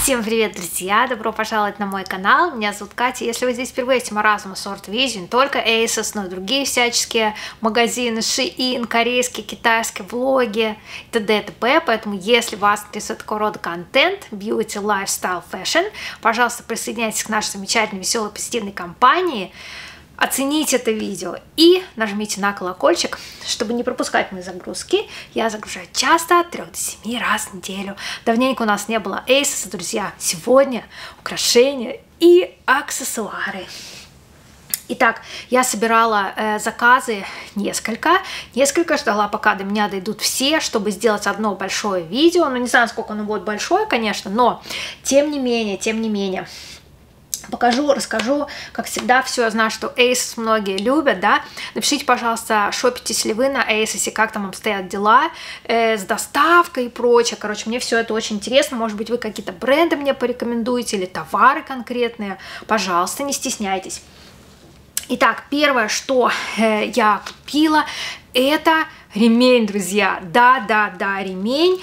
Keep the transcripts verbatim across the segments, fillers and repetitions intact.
Всем привет, друзья! Добро пожаловать на мой канал. Меня зовут Катя. Если вы здесь впервые, тема разума, сорт Vision, только Asos, но и другие всяческие магазины, Shein, корейские, китайские, влоги и т.д. и т.п. Поэтому, если вас интересует такого рода контент, beauty, lifestyle, fashion, пожалуйста, присоединяйтесь к нашей замечательной, веселой, позитивной компании. Оцените это видео и нажмите на колокольчик, чтобы не пропускать мои загрузки. Я загружаю часто, от трёх до семи раз в неделю. Давненько у нас не было Asos, друзья. Сегодня украшения и аксессуары. Итак, я собирала э, заказы несколько, несколько ждала, пока до меня дойдут все, чтобы сделать одно большое видео. Ну, не знаю, сколько оно будет большое, конечно, но тем не менее, тем не менее. Покажу, расскажу, как всегда, все. Я знаю, что Asos многие любят, да. Напишите, пожалуйста, шопитесь ли вы на Asos, как там обстоят дела э, с доставкой и прочее. Короче, мне все это очень интересно. Может быть, вы какие-то бренды мне порекомендуете или товары конкретные. Пожалуйста, не стесняйтесь. Итак, первое, что э, я купила, это ремень, друзья. Да, да, да, ремень.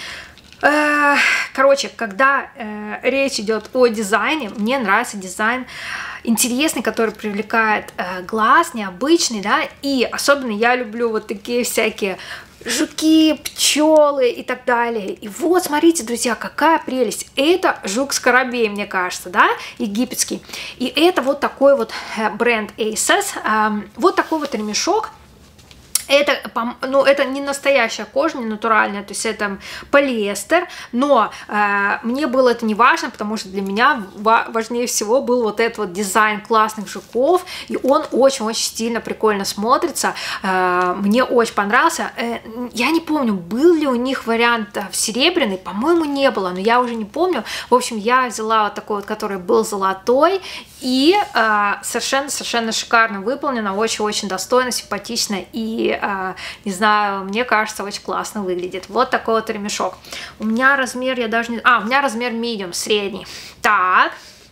Короче, когда э, речь идет о дизайне, мне нравится дизайн интересный, который привлекает э, глаз, необычный, да, и особенно я люблю вот такие всякие жуки, пчелы и так далее. И вот, смотрите, друзья, какая прелесть. Это жук-скоробей, мне кажется, да, египетский. И это вот такой вот бренд Asos, э, вот такой вот ремешок. Это, ну, это не настоящая кожа, не натуральная, то есть это полиэстер, но э, мне было это не важно, потому что для меня важнее всего был вот этот вот дизайн классных жуков, и он очень-очень стильно, прикольно смотрится, э, мне очень понравился. Э, я не помню, был ли у них вариант в серебряный, по-моему, не было, но я уже не помню. В общем, я взяла вот такой вот, который был золотой, и совершенно-совершенно шикарно выполнено, очень-очень достойно, симпатично и, а, не знаю, мне кажется, очень классно выглядит. Вот такой вот ремешок. У меня размер, я даже не... А, у меня размер medium, средний. Так,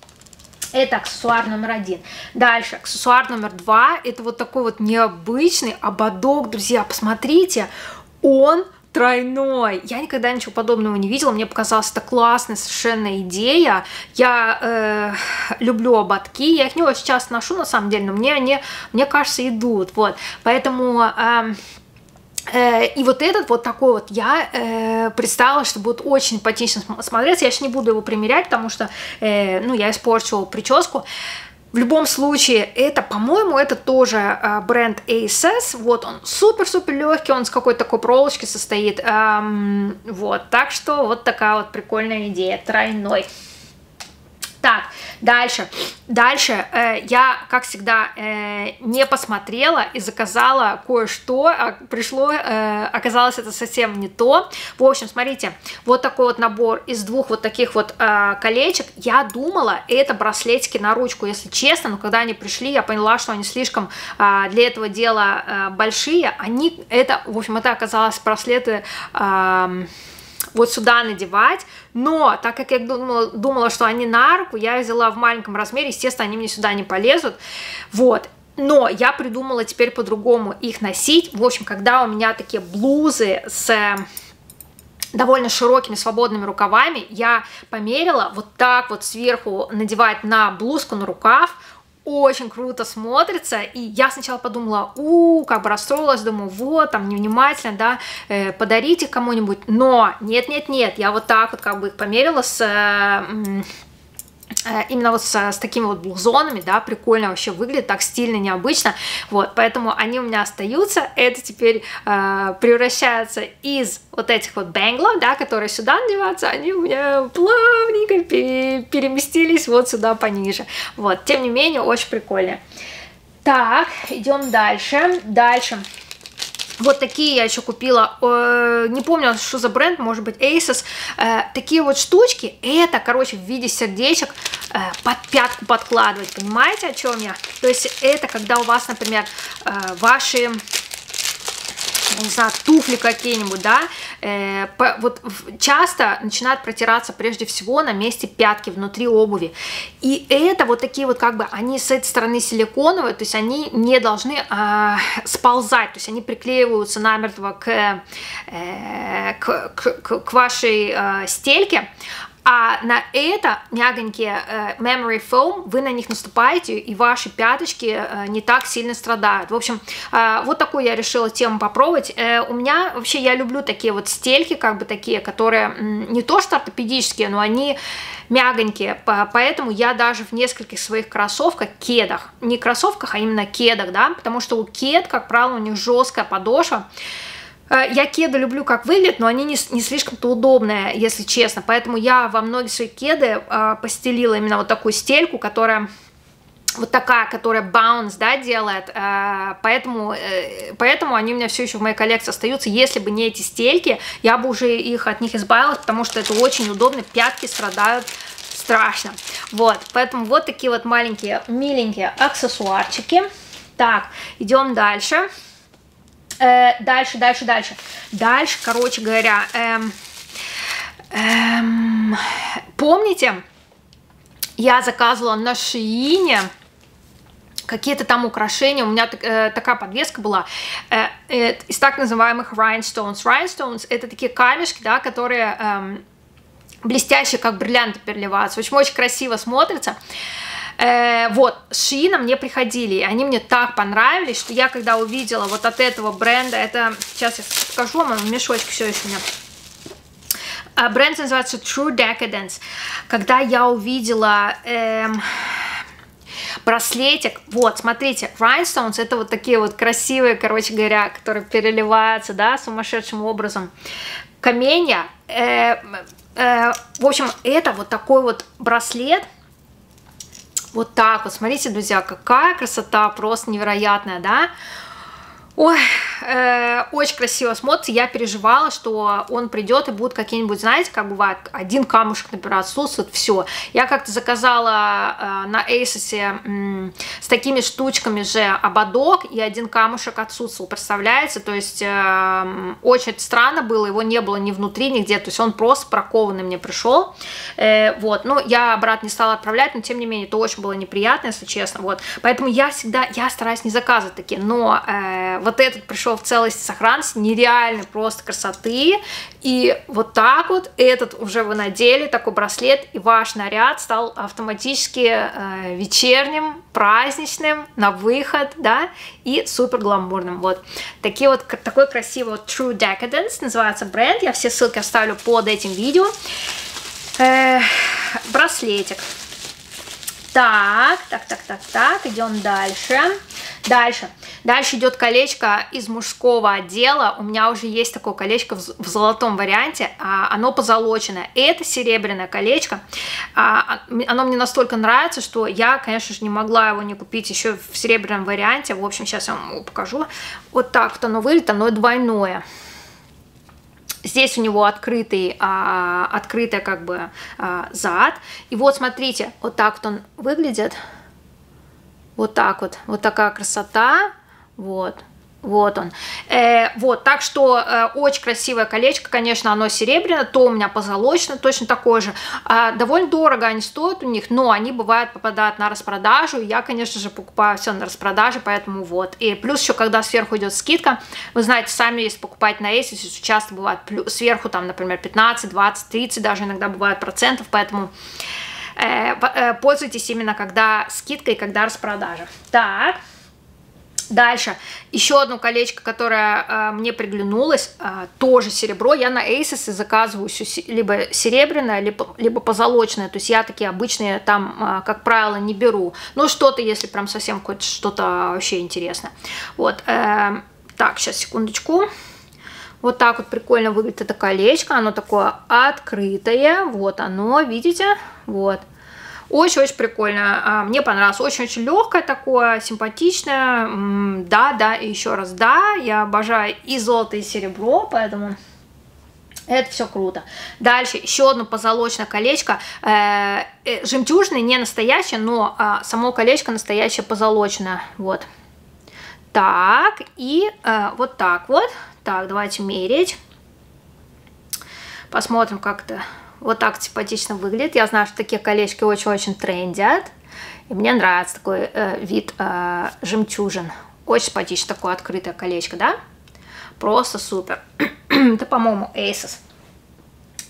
это аксессуар номер один. Дальше, аксессуар номер два, это вот такой вот необычный ободок, друзья, посмотрите, он... тройной. Я никогда ничего подобного не видела. Мне показалась это классная совершенно идея. Я э, люблю ободки. Я их не очень часто ношу, на самом деле, но мне они, мне кажется, идут. Вот. Поэтому... Э, э, и вот этот вот такой вот я э, представила, что будет очень симпатично смотреться. Я сейчас не буду его примерять, потому что э, ну, я испорчу прическу. В любом случае, это, по-моему, это тоже э, бренд Asos. Вот он супер-супер легкий, он с какой-то такой проволочки состоит. Эм, вот, так что вот такая вот прикольная идея, тройной. Так, дальше. Дальше э, я, как всегда, э, не посмотрела и заказала кое-что. А пришло, э, оказалось, это совсем не то. В общем, смотрите, вот такой вот набор из двух вот таких вот э, колечек. Я думала, это браслетики на ручку, если честно, но когда они пришли, я поняла, что они слишком э, для этого дела э, большие. Они, это, в общем, это оказалось браслеты... Э, вот сюда надевать, но так как я думала, думала, что они на руку, я взяла в маленьком размере, естественно, они мне сюда не полезут, вот, но я придумала теперь по-другому их носить. В общем, когда у меня такие блузы с довольно широкими свободными рукавами, я померила вот так вот сверху надевать на блузку, на рукав. Очень круто смотрится, и я сначала подумала, у, как бы расстроилась, думаю, вот, там, невнимательно, да, э, подарите кому-нибудь, но нет-нет-нет, я вот так вот как бы их померила с... Э, именно вот с, с такими вот блузонами, да, прикольно вообще выглядит, так стильно, необычно, вот, поэтому они у меня остаются, это теперь э, превращается из вот этих вот бэнглов, да, которые сюда надеваются, они у меня плавненько пере, переместились вот сюда пониже, вот, тем не менее, очень прикольно. Так, идем дальше, дальше. Вот такие я еще купила, э, не помню, что за бренд, может быть, Asos. Э, такие вот штучки, это, короче, в виде сердечек э, под пятку подкладывать, понимаете, о чем я? То есть это когда у вас, например, э, ваши... не знаю, туфли какие-нибудь, да, э, по, вот часто начинают протираться прежде всего на месте пятки, внутри обуви. И это вот такие вот, как бы, они с этой стороны силиконовые, то есть они не должны э, сползать, то есть они приклеиваются намертво к, э, к, к, к вашей э, стельке. А на это мягонькие э, Memory Foam, вы на них наступаете, и ваши пяточки э, не так сильно страдают. В общем, э, вот такую я решила тему попробовать. Э, у меня вообще, я люблю такие вот стельки, как бы такие, которые м, не то что ортопедические, но они мягонькие, поэтому я даже в нескольких своих кроссовках, кедах, не кроссовках, а именно кедах, да, потому что у кед, как правило, у них жесткая подошва. Я кеды люблю, как выглядят, но они не, не слишком-то удобные, если честно. Поэтому я во многие свои кеды э, постелила именно вот такую стельку, которая вот такая, которая bounce, да, делает. Э, поэтому, э, поэтому они у меня все еще в моей коллекции остаются. Если бы не эти стельки, я бы уже их, от них избавилась, потому что это очень удобно, пятки страдают страшно. Вот, поэтому вот такие вот маленькие, миленькие аксессуарчики. Так, идем дальше. Э, дальше, дальше, дальше. Дальше, короче говоря, эм, эм, помните, я заказывала на Шиине какие-то там украшения. У меня э, такая подвеска была э, э, из так называемых rhinestones. Rhinestones — это такие камешки, да, которые эм, блестящие, как бриллианты, переливаются. В общем, очень красиво смотрится. Э, вот, с Шиина мне приходили, и они мне так понравились, что я, когда увидела вот от этого бренда, это, сейчас я покажу вам, в мешочке все еще у меня. А, бренд называется True Decadence. Когда я увидела эм, браслетик, вот, смотрите, rhinestones — это вот такие вот красивые, короче говоря, которые переливаются, да, сумасшедшим образом. Каменья, э, э, в общем, это вот такой вот браслет. Вот так вот, смотрите, друзья, какая красота, просто невероятная, да? Ой, э, очень красиво смотрится. Я переживала, что он придет и будут какие-нибудь, знаете, как бывает, один камушек, например, отсутствует, все. Я как-то заказала э, на Asos э, с такими штучками же ободок, и один камушек отсутствовал, представляете? То есть э, очень странно было, его не было ни внутри, нигде, то есть он просто прокованный мне пришел. Э, вот, ну, я обратно не стала отправлять, но тем не менее, это очень было неприятно, если честно, вот. Поэтому я всегда, я стараюсь не заказывать такие, но... Э, вот этот пришел в целости и сохранности, нереально просто красоты. И вот так вот этот уже вы надели, такой браслет, и ваш наряд стал автоматически э, вечерним, праздничным, на выход, да, и супер гламурным. Вот такие вот, такой красивый вот True Decadence называется бренд. Я все ссылки оставлю под этим видео. Э, браслетик. Так, так, так, так, так, идем дальше. Дальше. Дальше идет колечко из мужского отдела. У меня уже есть такое колечко в, в золотом варианте. А, оно позолоченное. Это серебряное колечко. А, оно мне настолько нравится, что я, конечно же, не могла его не купить еще в серебряном варианте. В общем, сейчас я вам его покажу. Вот так вот оно выглядит. Оно двойное. Здесь у него открытый, а, открытый как бы а, зад. И вот смотрите, вот так вот он выглядит. Вот так вот. Вот такая красота. Вот. Вот он. Э, вот, так что э, очень красивое колечко, конечно, оно серебряное, то у меня позолочено, точно такое же. Э, довольно дорого они стоят у них, но они бывают попадают на распродажу. Я, конечно же, покупаю все на распродаже, поэтому вот. И плюс еще, когда сверху идет скидка, вы знаете, сами, если покупать на Asos, часто бывает плюс, сверху там, например, пятнадцать, двадцать, тридцать даже иногда бывает процентов, поэтому э, э, пользуйтесь именно когда скидка и когда распродажа. Так. Дальше, еще одно колечко, которое э, мне приглянулось, э, тоже серебро. Я на Asos заказываю либо серебряное, либо, либо позолоченное. То есть я такие обычные там, э, как правило, не беру. Ну, что-то, если прям совсем какое-то что-то вообще интересное. Вот, э, так, сейчас, секундочку. Вот так вот прикольно выглядит это колечко. Оно такое открытое. Вот оно, видите? Вот. Очень-очень прикольно, мне понравилось, очень-очень легкое такое, симпатичное, да, да, и еще раз да, я обожаю и золото, и серебро, поэтому это все круто. Дальше еще одно позолоченное колечко, э, э, жемчужное, не настоящее, но э, само колечко настоящее позолоченное, вот. Так, и э, вот так вот, так, давайте мерить, посмотрим как-то. Вот так симпатично выглядит. Я знаю, что такие колечки очень-очень трендят. И мне нравится такой э, вид э, жемчужин. Очень симпатично такое открытое колечко, да? Просто супер. Это, по-моему, Asos.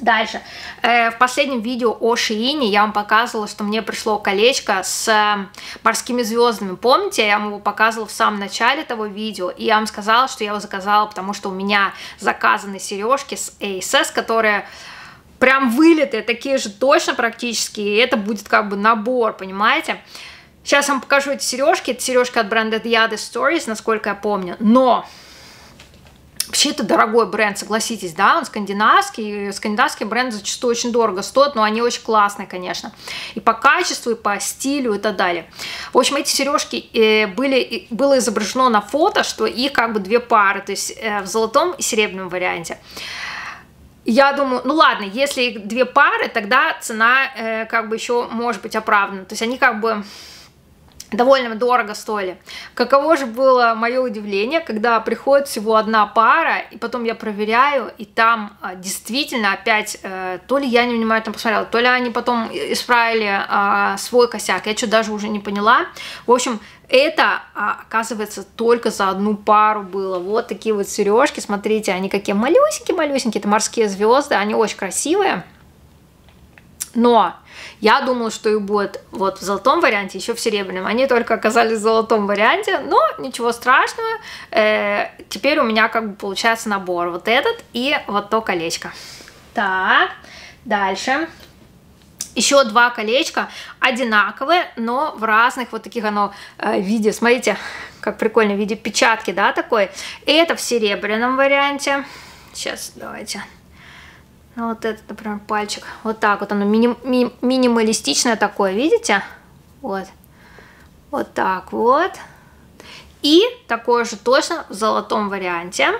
Дальше. Э, в последнем видео о Шиине я вам показывала, что мне пришло колечко с э, морскими звездами. Помните, я вам его показывала в самом начале того видео, и я вам сказала, что я его заказала, потому что у меня заказаны сережки с эй эс эс, которые прям вылитые, такие же точно практически, и это будет как бы набор, понимаете? Сейчас я вам покажу эти сережки. Это сережка от бренда Yada Stories, насколько я помню, но... Вообще это дорогой бренд, согласитесь, да, он скандинавский, скандинавские бренды зачастую очень дорого стоят, но они очень классные, конечно, и по качеству, и по стилю, и так далее. В общем, эти сережки были, было изображено на фото, что их как бы две пары, то есть в золотом и серебряном варианте. Я думаю, ну ладно, если их две пары, тогда цена как бы еще может быть оправдана, то есть они как бы... довольно дорого стоили. Каково же было мое удивление, когда приходит всего одна пара, и потом я проверяю, и там а, действительно опять, э, то ли я не внимательно посмотрела, то ли они потом исправили а, свой косяк, я что даже уже не поняла. В общем, это, а, оказывается, только за одну пару было. Вот такие вот сережки, смотрите, они какие малюсенькие-малюсенькие, это морские звезды, они очень красивые. Но я думала, что их будет вот в золотом варианте, еще в серебряном. Они только оказались в золотом варианте, но ничего страшного. Э, теперь у меня как бы получается набор. Вот этот и вот то колечко. Так, дальше. Еще два колечка одинаковые, но в разных вот таких оно э, виде. Смотрите, как прикольно в виде печатки, да, такой. И это в серебряном варианте. Сейчас, давайте... Ну, вот этот, например, пальчик. Вот так вот оно мини ми минималистичное такое, видите? Вот. Вот так вот. И такое же точно в золотом варианте.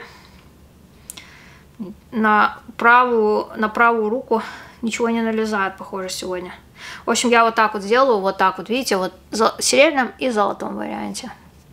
На правую, на правую руку ничего не налезает, похоже, сегодня. В общем, я вот так вот сделаю, вот так вот, видите, вот в серебряном и золотом варианте.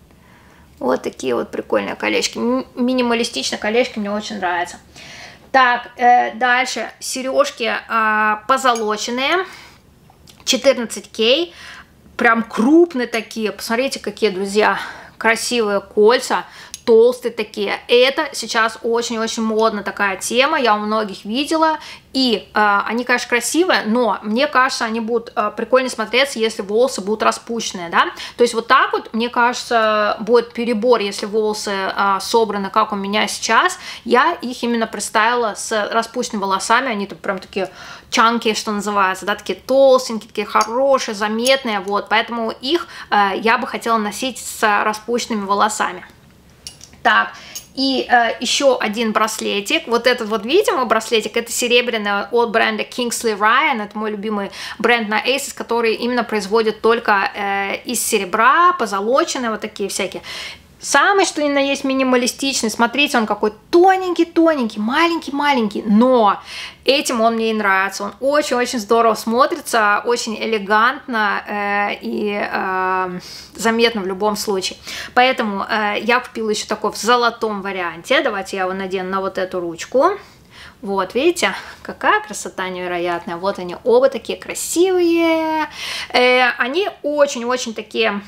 Вот такие вот прикольные колечки. Минималистичные колечки мне очень нравятся. Так, э, дальше сережки э, позолоченные, четырнадцать кей, прям крупные такие, посмотрите, какие, друзья, красивые кольца, толстые такие. Это сейчас очень-очень модная такая тема, я у многих видела, и э, они, конечно, красивые, но мне кажется, они будут э, прикольно смотреться, если волосы будут распущенные, да, то есть вот так вот, мне кажется, будет перебор, если волосы э, собраны, как у меня сейчас. Я их именно представила с распущенными волосами, они тут прям такие чанки, что называется, да, такие толстенькие, такие хорошие, заметные, вот, поэтому их э, я бы хотела носить с распущенными волосами. Так, и э, еще один браслетик. Вот этот вот, видите, мой браслетик, это серебряный от бренда Kingsley Ryan. Это мой любимый бренд на эй эс эс, который именно производит только э, из серебра, позолоченные, вот такие всякие. Самый, что ни на есть, минималистичный. Смотрите, он какой тоненький-тоненький, маленький-маленький. Но этим он мне и нравится. Он очень-очень здорово смотрится, очень элегантно э, и э, заметно в любом случае. Поэтому э, я купила еще такой в золотом варианте. Давайте я его надену на вот эту ручку. Вот, видите, какая красота невероятная. Вот они оба такие красивые. Э, они очень-очень такие...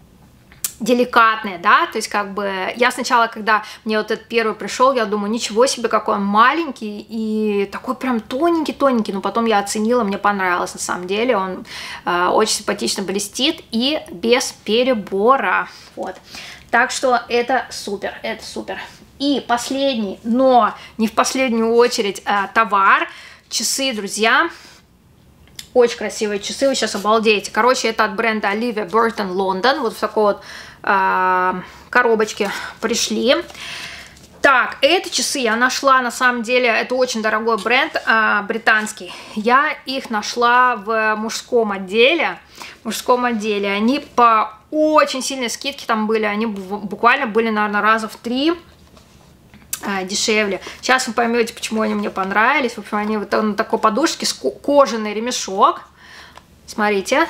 деликатные, да, то есть как бы я сначала, когда мне вот этот первый пришел, я думаю, ничего себе, какой он маленький и такой прям тоненький-тоненький, но потом я оценила, мне понравилось на самом деле, он э, очень симпатично блестит и без перебора, вот, так что это супер, это супер. И последний, но не в последнюю очередь, э, товар, часы, друзья. Очень красивые часы, вы сейчас обалдеете. Короче, это от бренда Olivia Burton London. Вот в такой вот э, коробочке пришли. Так, эти часы я нашла, на самом деле, это очень дорогой бренд э, британский. Я их нашла в мужском отделе. В мужском отделе. Они по очень сильной скидке там были. Они буквально были, наверное, раза в три дешевле. Сейчас вы поймете, почему они мне понравились. В общем, они вот на такой подушке, с кожаный ремешок. Смотрите.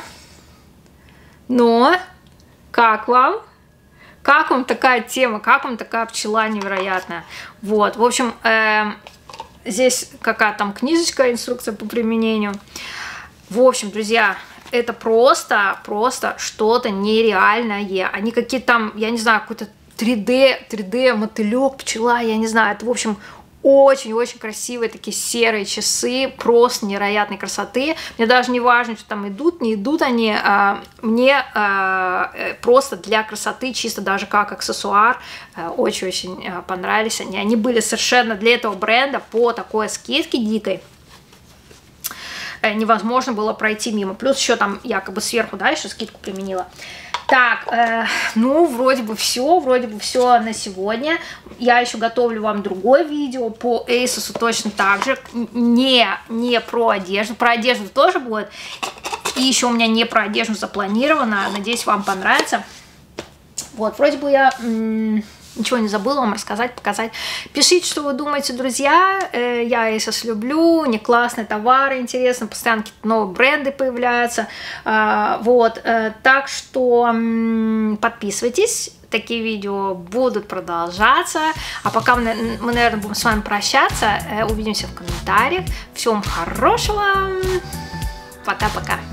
Но, как вам? Как вам такая тема? Как вам такая пчела невероятная? Вот, в общем, э, здесь какая там книжечка, инструкция по применению. В общем, друзья, это просто, просто что-то нереальное. Они какие-то там, я не знаю, какой-то три дэ, три дэ мотылек, пчела, я не знаю, это, в общем, очень-очень красивые такие серые часы, просто невероятной красоты. Мне даже не важно, что там идут, не идут они, а, мне а, просто для красоты, чисто даже как аксессуар, очень-очень а, понравились они. Они были совершенно для этого бренда по такой скидке дикой. Невозможно было пройти мимо. Плюс еще там якобы сверху, да, еще скидку применила. Так, э, ну, вроде бы все, вроде бы все на сегодня. Я еще готовлю вам другое видео по Asos точно так же. Не, не про одежду. Про одежду тоже будет. И еще у меня не про одежду запланировано. Надеюсь, вам понравится. Вот, вроде бы я... Ничего не забыла вам рассказать, показать. Пишите, что вы думаете, друзья. Я Asos люблю, не классные товары, интересно, постоянно какие-то новые бренды появляются. Вот, так что подписывайтесь. Такие видео будут продолжаться. А пока мы, мы, наверное, будем с вами прощаться. Увидимся в комментариях. Всем хорошего. Пока-пока.